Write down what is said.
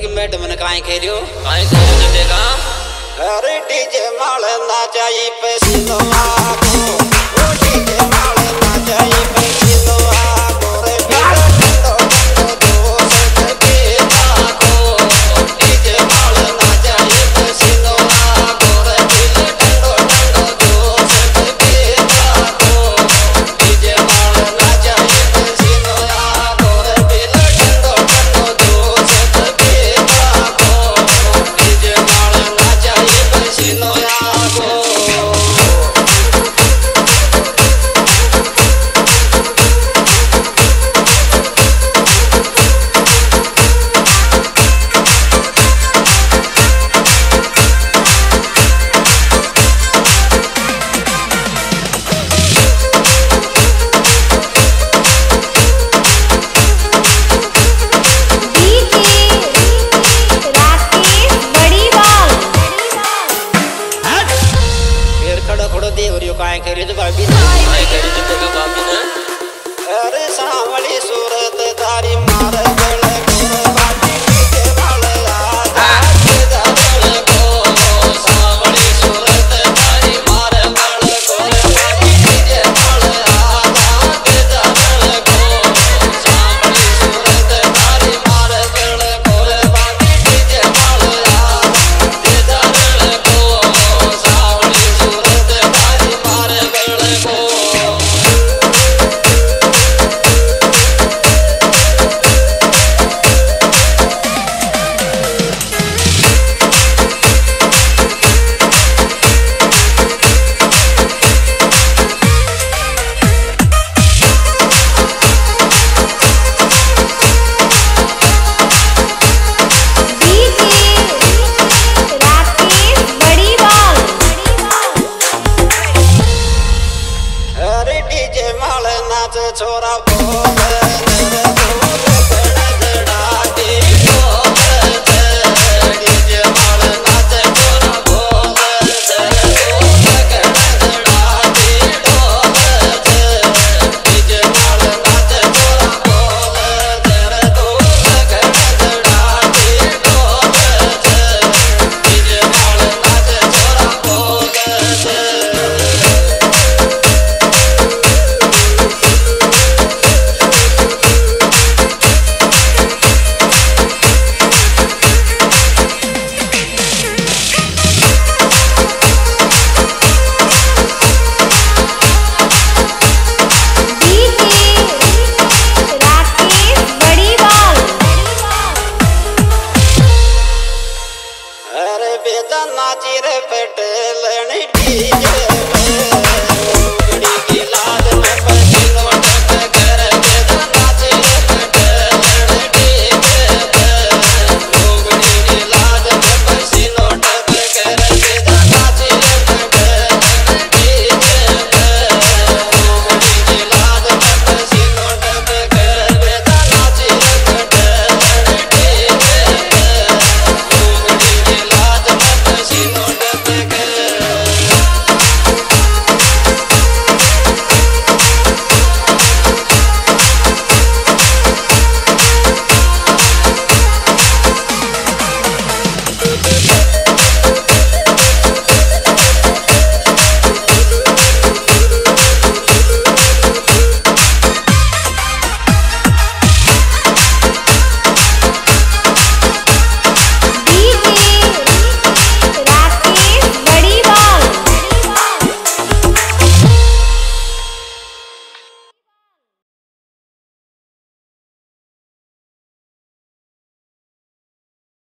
की मैडम ने काहे खेलियो काहे खेलियो देखा अरे डीजे माल नाचाई पैसिनो आको ओ डीजे माल नाचाई पैसिनो आको रे बिलो दो सके आको डीजे माल नाचाई पैसिनो आको रे बिलो दो सके आको डीजे माल नाचाई पैसिनो आको रे बिलो दो सके आको डीजे माल नाचाई पैसिनो आको काहे करे तो भाभी ने काहे करे तो देखा भाभी ने अरे सावली सूरत धारी मार गल गोर बाटी के वाले आजा के जावल को सावली सूरत धारी मार गल गोर बाटी के वाले आजा के जावल को सावली सूरत धारी मार गल गोर बाटी के वाले आजा के जावल को सावली सूरत धारी मार गल को अरे डीजे माल नाच छोरा बोले तेरे दूर कण जड़ाती बोले डीजे माल नाच छोरा बोले तेरे दूर कण जड़ाती बोले डीजे माल नाच छोरा बोले तेरे दूर कण जड़ाती बोले डीजे माल नाच छोरा बोले अरे बेदा नाची रे पटेल डीजे